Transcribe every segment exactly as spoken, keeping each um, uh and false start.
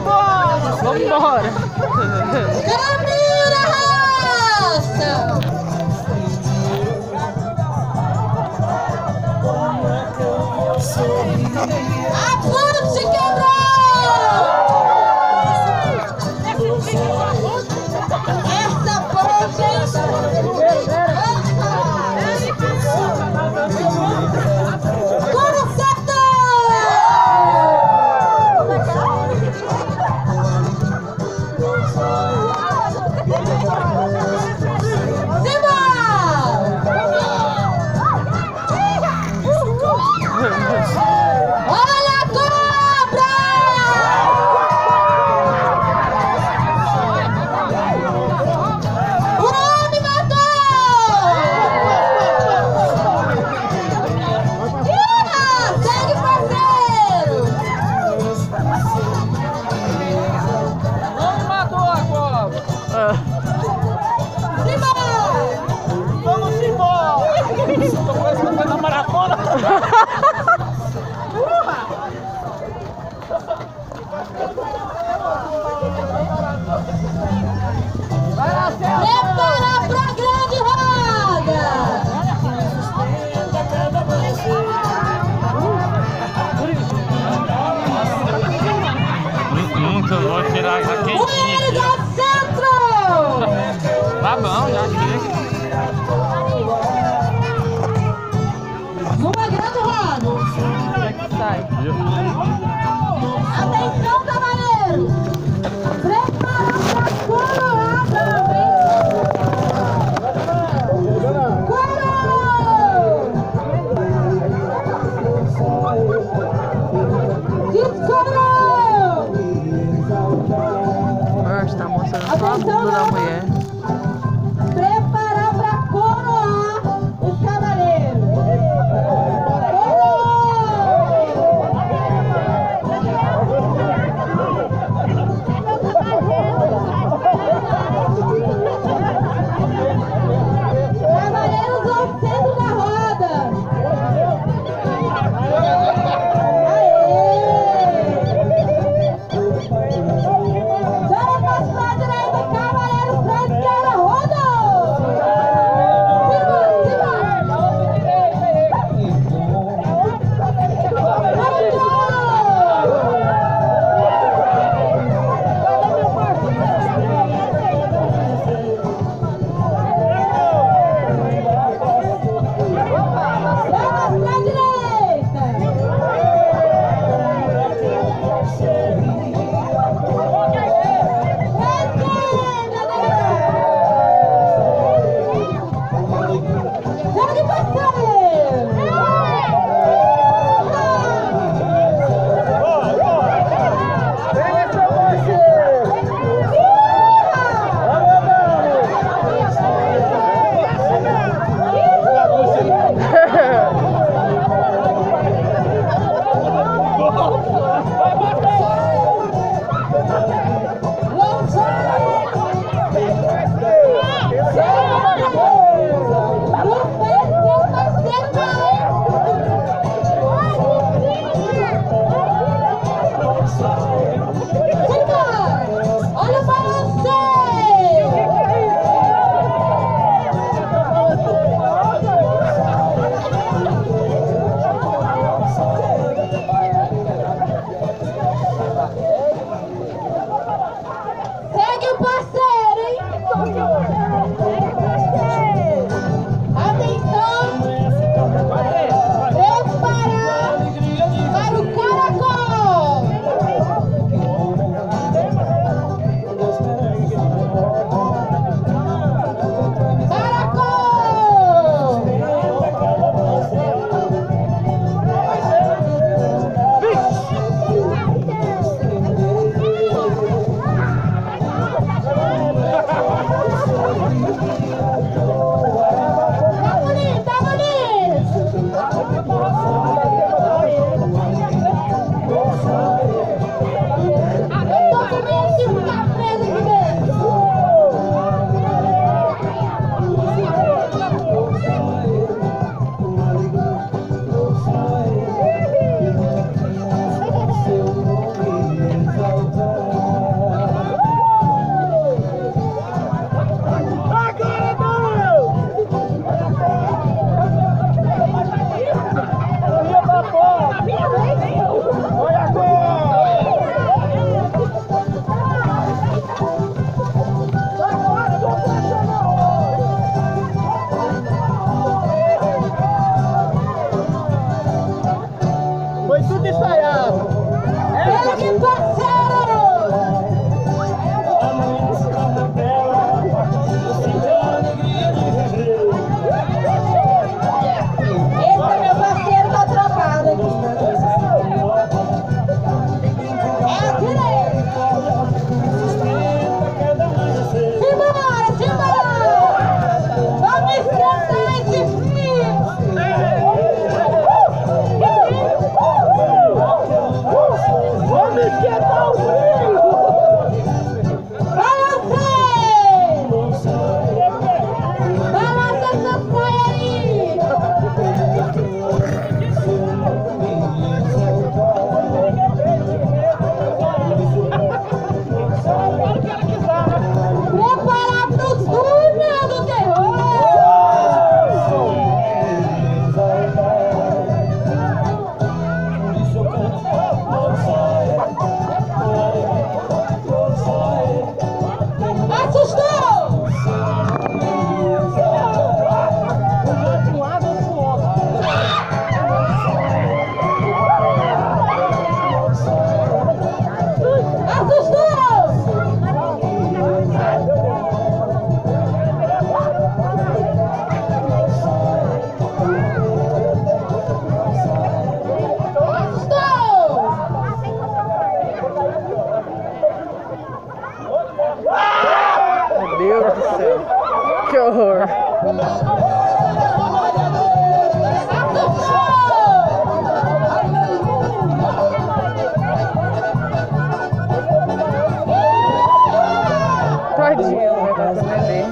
embora! Vamos embora! Caminho da raça! A ponte quebrou! Essa ponte Coro certo! Simba! Olha a cobra! O homem matou! Yeah! Segue, parceiro! Vamos matou a cobra! Simba! Vamos embora! Tô parecendo que na maratona! Prepara pra grande roda! Nunca vou tirar essa quentinha Coelho aqui. do centro! Tá bom, já chega. Numa grande roda! Sai. Atenção, cavaleiro! Prepara pra coroada! Coro! Descobrou! Nossa, tá mostrando só a bunda da mulher. Preparar pra coroar os cavaleiros. Cavaleiros ao centro da roda. Aê! Damas pra direita, cavaleiros pra esquerda, roda! Simba, damas pra direita! Segue, parceiro! Olha para você! Segue o parceiro, hein? Atenção! Preparar para o caracol! esquentar o frio! Balança! Balança essa saia aí! Prepara pro túnel do terror! Assustou! Meu Deus do céu. Que horror. Tadinho, meu Deus, do bebê.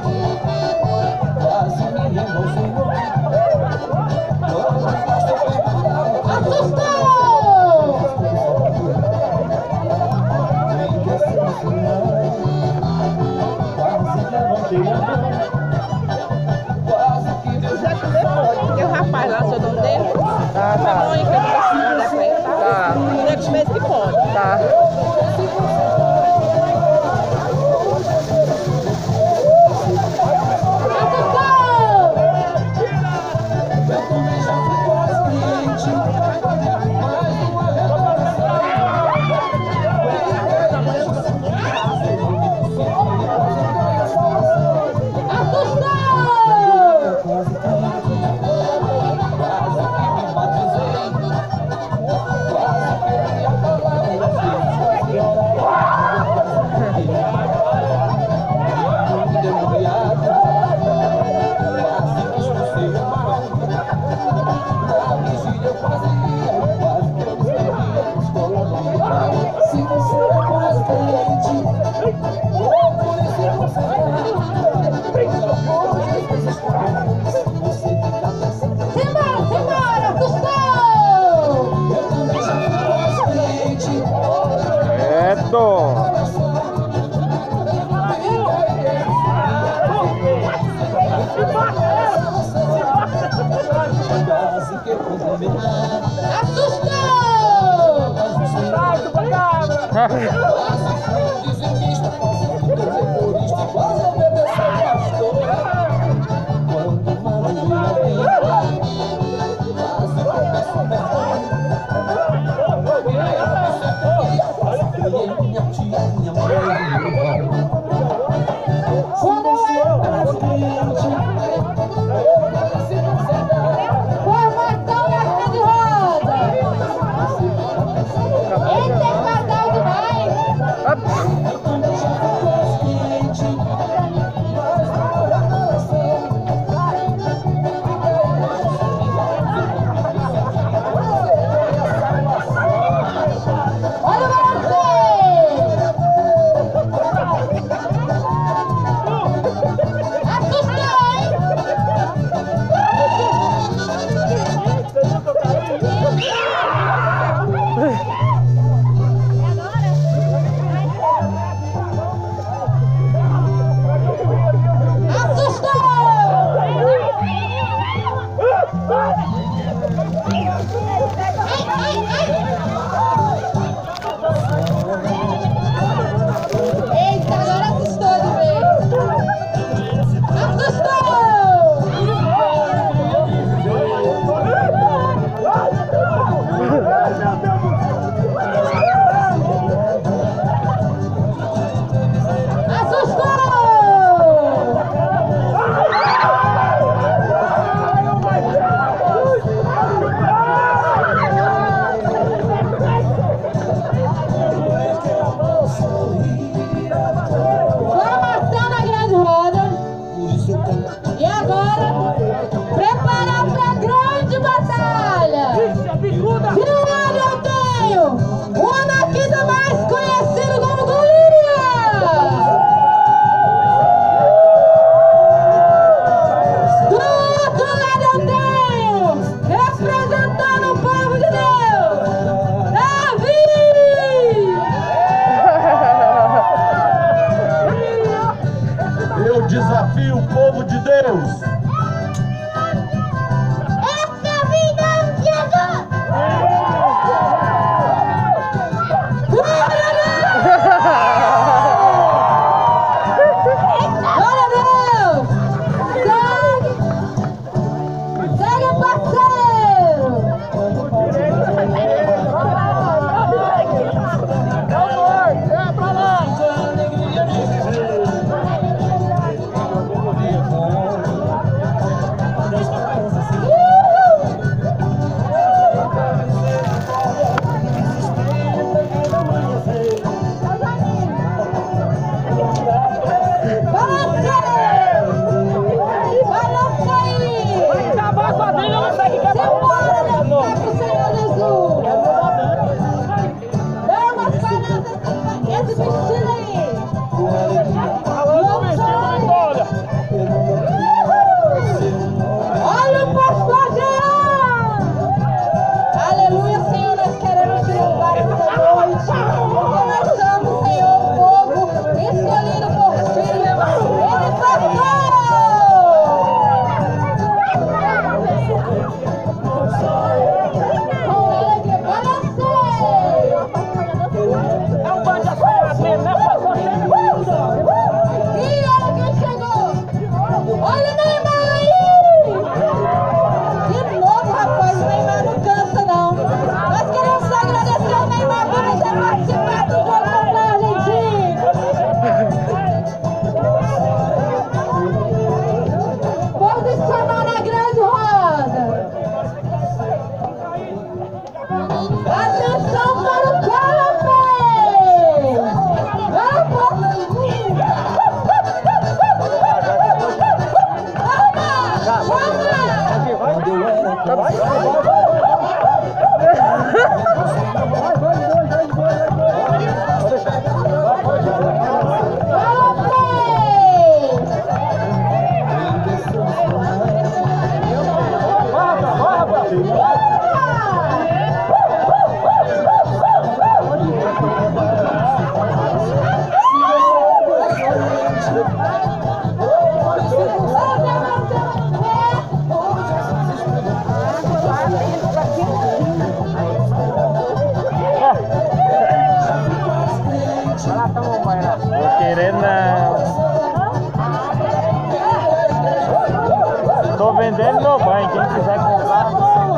Porque o rapaz lá, seu nome dele, Tá, tá tá. bom aí que eu não posso mandar pra ele, tá? Tá. Nego mesmo que pode. Tá. Simbora, simbora, assustou! Quieto! Formação na cadeira de roda! Esse é casal demais! Olha o balancê! vendendo no banho, quem quiser comprar.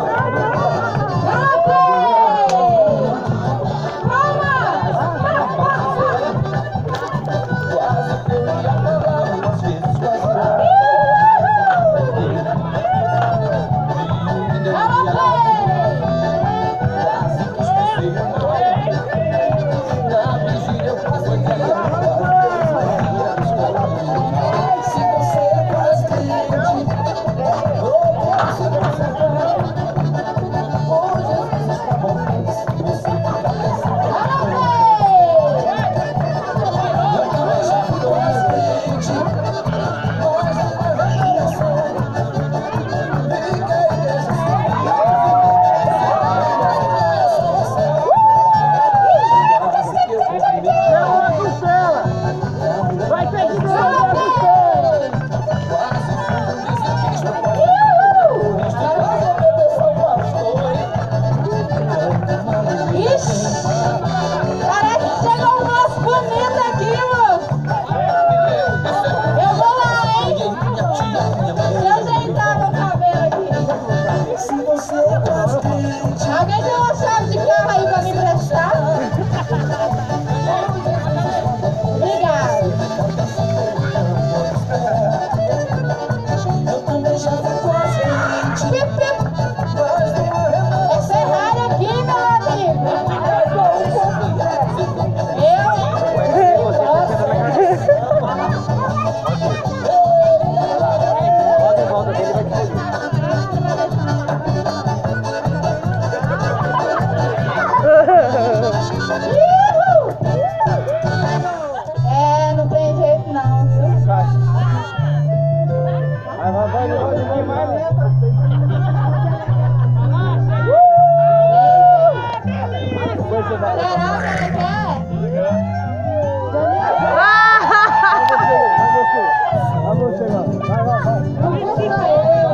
Alguém tem uma chave de carro aí pra me emprestar? Obrigado. Pip, pip. É Ferrari aqui, meu amigo. Eu, hein? Roda em volta dele vai te seguir. É, não tem jeito não, viu? Vai, vai, vai, vai, vai, vai, vai. Depois você vai. Será que ele quer? Vai você, vai, vai, vai. Não sou eu.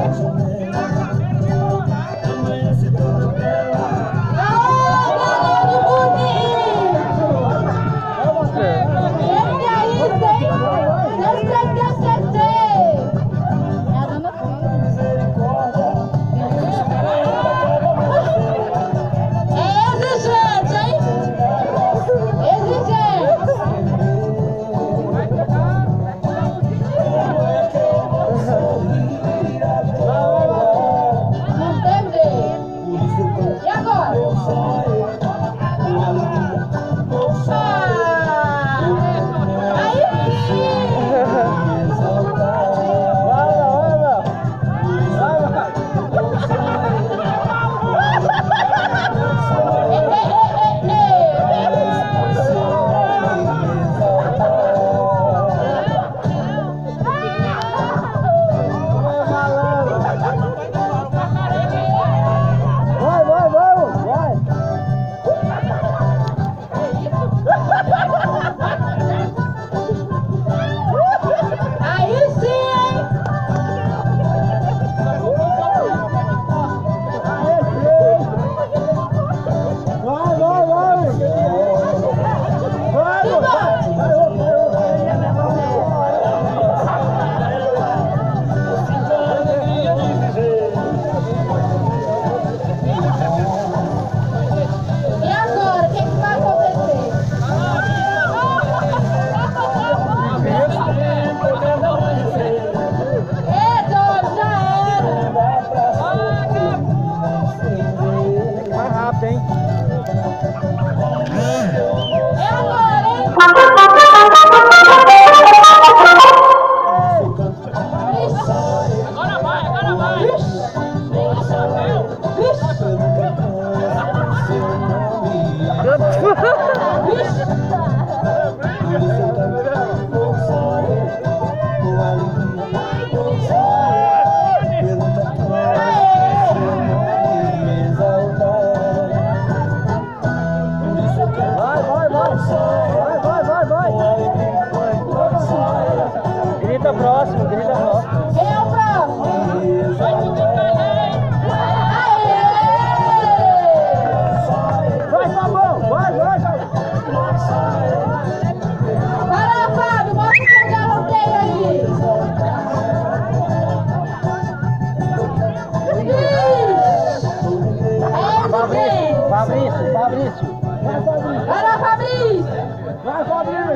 Vai, vai, vai, vai, vai, vai.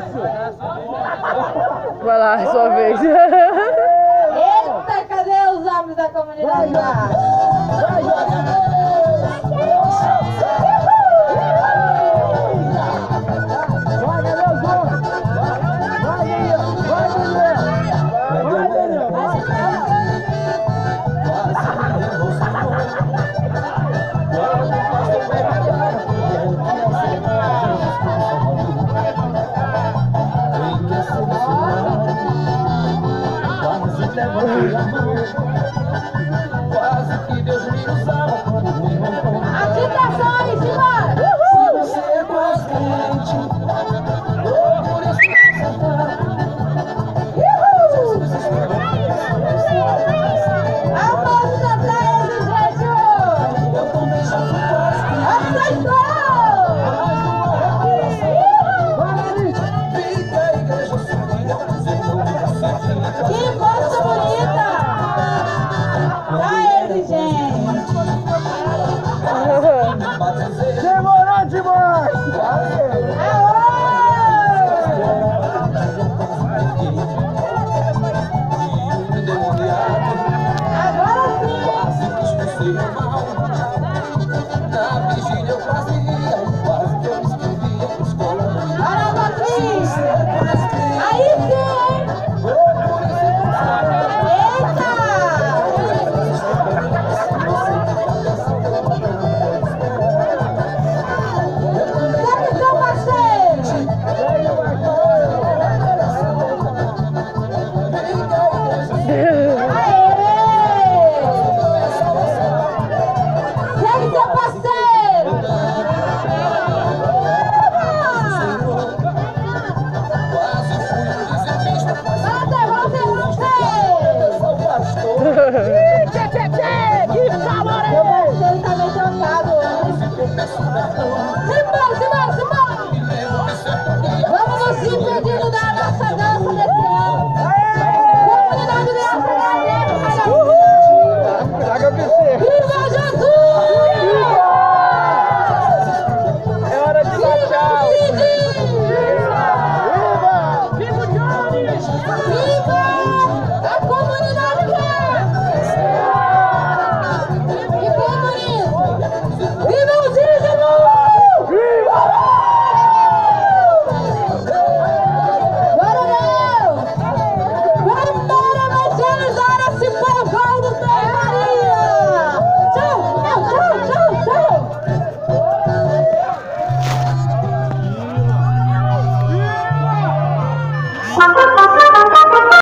Vai lá, é sua vez. Eita, cadê os homens da comunidade lá? Quase levantei a mão.